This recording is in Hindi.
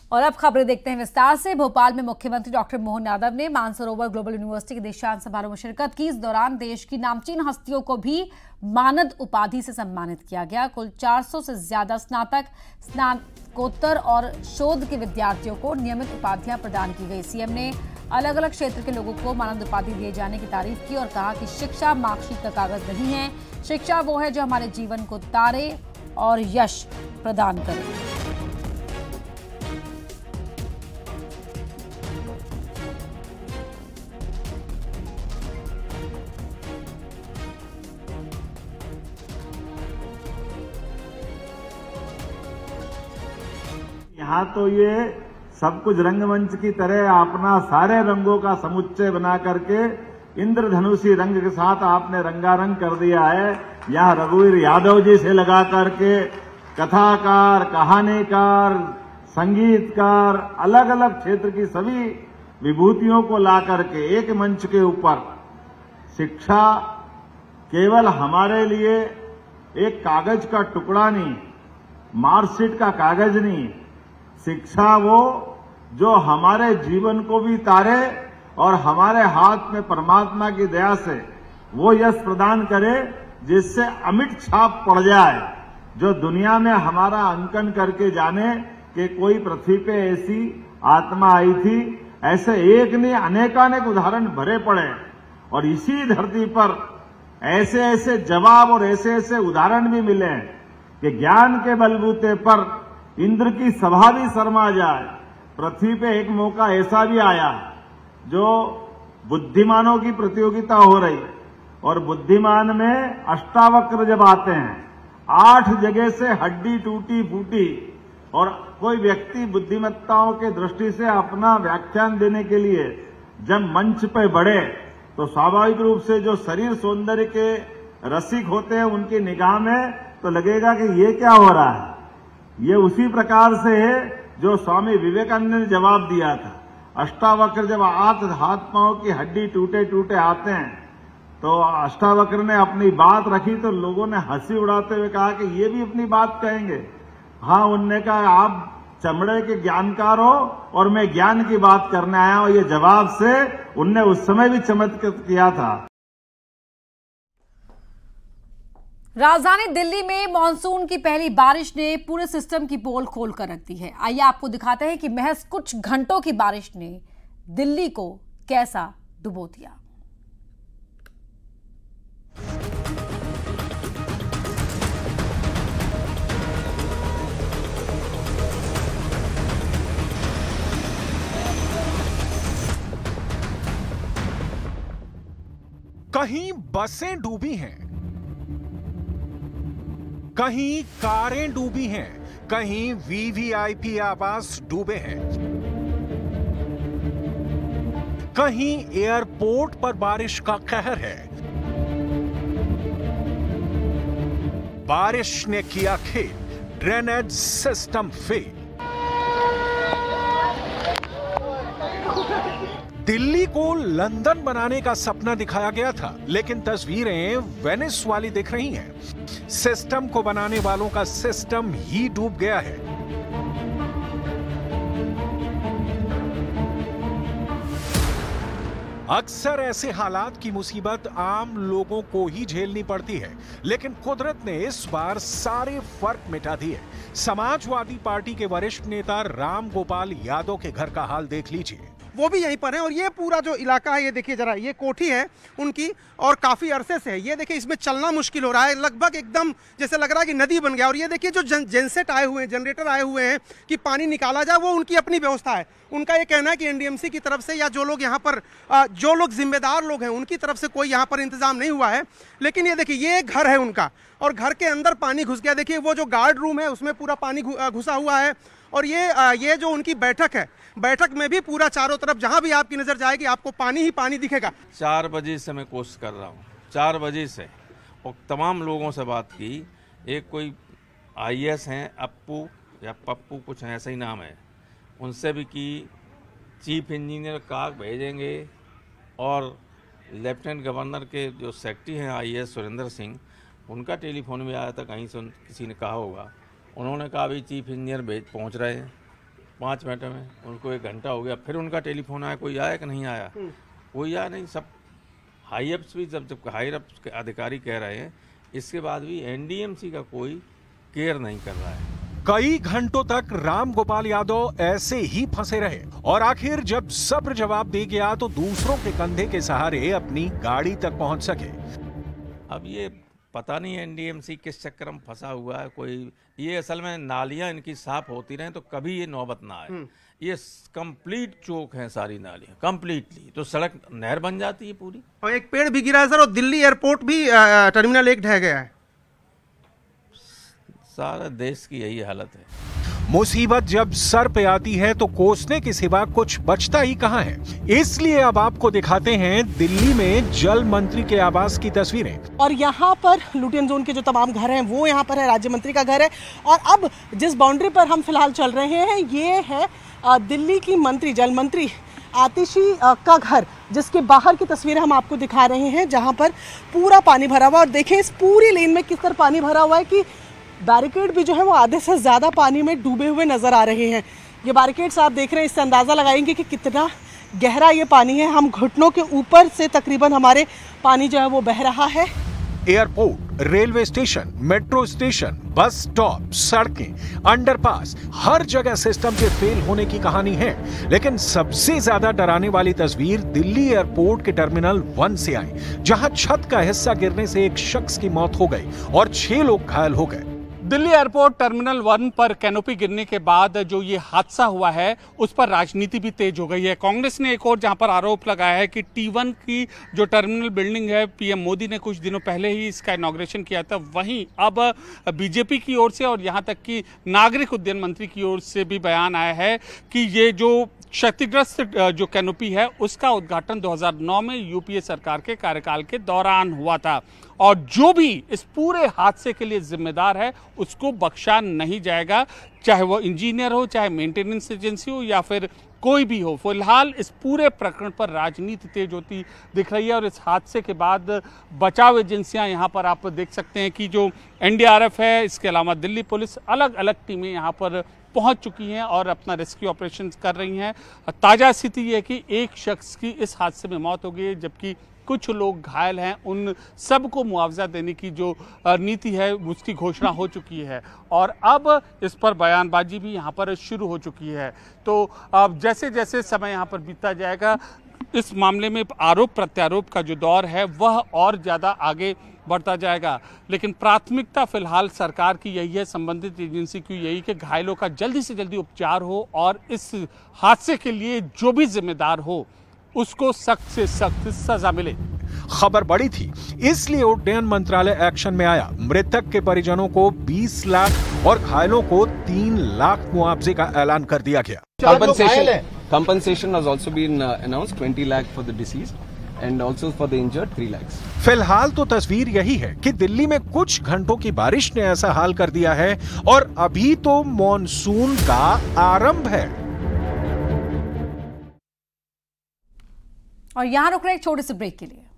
और अब खबरें देखते हैं विस्तार से। भोपाल में मुख्यमंत्री डॉक्टर मोहन यादव ने मानसरोवर ग्लोबल यूनिवर्सिटी के दीक्षांत समारोह में शिरकत की। इस दौरान देश की नामचीन हस्तियों को भी मानद उपाधि से सम्मानित किया गया। कुल 400 से ज्यादा स्नातक, स्नातकोत्तर और शोध के विद्यार्थियों को नियमित उपाधियां प्रदान की गई। सीएम ने अलग अलग क्षेत्र के लोगों को मानद उपाधि दिए जाने की तारीफ की और कहा कि शिक्षा मार्कशीट का कागज नहीं है, शिक्षा वो है जो हमारे जीवन को तारे और यश प्रदान करे। यहाँ तो ये सब कुछ रंगमंच की तरह अपना सारे रंगों का समुच्चय बना करके इंद्रधनुषी रंग के साथ आपने रंगारंग कर दिया है। यहाँ रघुवीर यादव जी से लगा करके कथाकार, कहानीकार, संगीतकार, अलग अलग क्षेत्र की सभी विभूतियों को ला करके एक मंच के ऊपर शिक्षा केवल हमारे लिए एक कागज का टुकड़ा नहीं, मार्कशीट का कागज नहीं, शिक्षा वो जो हमारे जीवन को भी तारे और हमारे हाथ में परमात्मा की दया से वो यश प्रदान करे जिससे अमिट छाप पड़ जाए, जो दुनिया में हमारा अंकन करके जाने कि कोई पृथ्वी पे ऐसी आत्मा आई थी। ऐसे एक नहीं अनेकानेक उदाहरण भरे पड़े और इसी धरती पर ऐसे ऐसे जवाब और ऐसे ऐसे उदाहरण भी मिले कि ज्ञान के बलबूते पर इंद्र की सभा भी शर्मा जाए। पृथ्वी पे एक मौका ऐसा भी आया जो बुद्धिमानों की प्रतियोगिता हो रही और बुद्धिमान में अष्टावक्र जब आते हैं, 8 जगह से हड्डी टूटी फूटी और कोई व्यक्ति बुद्धिमत्ताओं के दृष्टि से अपना व्याख्यान देने के लिए जब मंच पे बढ़े तो स्वाभाविक रूप से जो शरीर सौंदर्य के रसिक होते हैं उनकी निगाह में तो लगेगा कि ये क्या हो रहा है। ये उसी प्रकार से है जो स्वामी विवेकानंद ने जवाब दिया था। अष्टावक्र जब हाथ पांव की हड्डी टूटे टूटे आते हैं तो अष्टावक्र ने अपनी बात रखी तो लोगों ने हंसी उड़ाते हुए कहा कि ये भी अपनी बात कहेंगे। हाँ, उनने कहा आप चमड़े के ज्ञानकार हो और मैं ज्ञान की बात करने आया हूं। ये जवाब से उनने उस समय भी चमत्कार किया था। राजधानी दिल्ली में मॉनसून की पहली बारिश ने पूरे सिस्टम की पोल खोल कर रख दी है। आइए आपको दिखाते हैं कि महज कुछ घंटों की बारिश ने दिल्ली को कैसा डुबो दिया। कहीं बसें डूबी हैं, कहीं कारें डूबी हैं, कहीं वीवीआईपी आवास डूबे हैं, कहीं एयरपोर्ट पर बारिश का कहर है। बारिश ने किया खेल, ड्रेनेज सिस्टम फेल। दिल्ली को लंदन बनाने का सपना दिखाया गया था, लेकिन तस्वीरें वेनिस वाली दिख रही हैं। सिस्टम को बनाने वालों का सिस्टम ही डूब गया है। अक्सर ऐसे हालात की मुसीबत आम लोगों को ही झेलनी पड़ती है, लेकिन कुदरत ने इस बार सारे फर्क मिटा दिए। समाजवादी पार्टी के वरिष्ठ नेता राम गोपाल यादव के घर का हाल देख लीजिए। वो भी यहीं पर है और ये पूरा जो इलाका है, ये देखिए जरा, ये कोठी है उनकी और काफ़ी अरसे से है। ये देखिए इसमें चलना मुश्किल हो रहा है, लगभग एकदम जैसे लग रहा है कि नदी बन गया। और ये देखिए जो जेनसेट आए हुए हैं, जनरेटर आए हुए हैं कि पानी निकाला जाए, वो उनकी अपनी व्यवस्था है। उनका ये कहना है कि एनडीएमसी की तरफ से या जो लोग यहाँ पर जो लोग जिम्मेदार लोग हैं उनकी तरफ से कोई यहाँ पर इंतजाम नहीं हुआ है। लेकिन ये देखिए ये घर है उनका और घर के अंदर पानी घुस गया। देखिए वो जो गार्ड रूम है उसमें पूरा पानी घुसा हुआ है। और ये जो उनकी बैठक है, बैठक में भी पूरा चारों तरफ जहां भी आपकी नजर जाएगी आपको पानी ही पानी दिखेगा। 4 बजे से मैं कोशिश कर रहा हूँ, 4 बजे से, और तमाम लोगों से बात की। एक कोई आईएएस हैं, अप्पू या पप्पू कुछ ऐसा ही नाम है, उनसे भी की। चीफ इंजीनियर काग भेजेंगे और लेफ्टिनेंट गवर्नर के जो सेक्रेटरी हैं आईएएस सुरेंद्र सिंह, उनका टेलीफोन में आया था, कहीं से किसी ने कहा होगा। उन्होंने कहा अभी चीफ इंजीनियर पहुंच रहे हैं। 5 मिनट में, उनको 1 घंटा हो गया, फिर उनका टेलीफोन आया, कोई आया कि नहीं आया, कोई आया नहीं। सब हाई अप्स भी, जब हाई अप्स के अधिकारी कह रहे हैं, इसके बाद भी एनडीएमसी का कोई केयर नहीं कर रहा है। कई घंटों तक राम गोपाल यादव ऐसे ही फंसे रहे और आखिर जब सब्र जवाब दे गया तो दूसरों के कंधे के सहारे अपनी गाड़ी तक पहुंच सके। अब ये पता नहीं एनडीएमसी किस चक्कर में फंसा हुआ है कोई। ये असल में नालियां इनकी साफ होती रहें तो कभी ये नौबत ना आए। ये कंप्लीट चौक है सारी नालियां कंप्लीटली, तो सड़क नहर बन जाती है पूरी। और एक पेड़ भी गिरा है सर, और दिल्ली एयरपोर्ट भी टर्मिनल 1 ढह गया है। सारा देश की यही हालत है। मुसीबत जब सर पे आती है तो कोसने के सिवा कुछ बचता ही कहां है। इसलिए अब आपको दिखाते हैं दिल्ली में जल मंत्री के आवास की तस्वीरें। और यहाँ पर लुटियन जोन के जो तमाम घर हैं वो यहाँ पर है, राज्य मंत्री का घर है। और अब जिस बाउंड्री पर हम फिलहाल चल रहे हैं ये है दिल्ली की मंत्री, जल मंत्री आतिशी का घर, जिसके बाहर की तस्वीरें हम आपको दिखा रहे हैं, जहाँ पर पूरा पानी भरा हुआ। और देखें इस पूरी लेन में किस तरह पानी भरा हुआ है कि बैरिकेड भी जो है वो आधे से ज़्यादा पानी में डूबे हुए नज़र आ रहे हैं। ये बैरिकेड्स आप देख रहे हैं, इससे अंदाज़ा लगाएंगे कि कितना गहरा ये पानी है। हम घुटनों के ऊपर से तकरीबन हमारे पानी जो है वो बह रहा है। Airport, railway station, metro station, bus stop, सड़कें, अंडरपास, हर जगह सिस्टम के फेल होने की कहानी है। लेकिन सबसे ज्यादा डराने वाली तस्वीर दिल्ली एयरपोर्ट के टर्मिनल 1 से आई, जहां छत का हिस्सा गिरने से एक शख्स की मौत हो गई और 6 लोग घायल हो गए। दिल्ली एयरपोर्ट टर्मिनल 1 पर कैनोपी गिरने के बाद जो ये हादसा हुआ है उस पर राजनीति भी तेज हो गई है। कांग्रेस ने एक और जहां पर आरोप लगाया है कि T1 की जो टर्मिनल बिल्डिंग है, पीएम मोदी ने कुछ दिनों पहले ही इसका इनॉग्रेशन किया था। वहीं अब बीजेपी की ओर से और यहां तक कि नागरिक उड्डयन मंत्री की ओर से भी बयान आया है कि ये जो क्षतिग्रस्त जो कैनोपी है उसका उद्घाटन 2009 में यूपीए सरकार के कार्यकाल के दौरान हुआ था और जो भी इस पूरे हादसे के लिए जिम्मेदार है उसको बख्शा नहीं जाएगा, चाहे वो इंजीनियर हो, चाहे मेंटेनेंस एजेंसी हो या फिर कोई भी हो। फिलहाल इस पूरे प्रकरण पर राजनीति तेज होती दिख रही है और इस हादसे के बाद बचाव एजेंसियां यहाँ पर आप देख सकते हैं कि जो एनडीआरएफ है, इसके अलावा दिल्ली पुलिस, अलग अलग टीमें यहाँ पर पहुंच चुकी हैं और अपना रेस्क्यू ऑपरेशन कर रही हैं। ताज़ा स्थिति ये है कि एक शख्स की इस हादसे में मौत हो गई है जबकि कुछ लोग घायल हैं। उन सबको मुआवजा देने की जो नीति है उसकी घोषणा हो चुकी है और अब इस पर बयानबाजी भी यहाँ पर शुरू हो चुकी है। तो अब जैसे जैसे समय यहाँ पर बीतता जाएगा इस मामले में आरोप प्रत्यारोप का जो दौर है वह और ज़्यादा आगे बढ़ता जाएगा। लेकिन प्राथमिकता फिलहाल सरकार की यही है, संबंधित एजेंसी की यही कि घायलों का जल्दी से जल्दी उपचार हो और इस हादसे के लिए जो भी जिम्मेदार हो उसको सख्त से सख्त सजा मिले। खबर बड़ी थी इसलिए उड्डयन मंत्रालय एक्शन में आया। मृतक के परिजनों को 20 लाख और घायलों को 3 लाख मुआवजे का ऐलान कर दिया गया। Compensation has also been announced, 20 lakh for the deceased and also for the injured 3 lakhs. फिलहाल तो तस्वीर यही है कि दिल्ली में कुछ घंटों की बारिश ने ऐसा हाल कर दिया है और अभी तो मॉनसून का आरंभ है। और यहाँ रुक रहे एक छोटे से ब्रेक के लिए।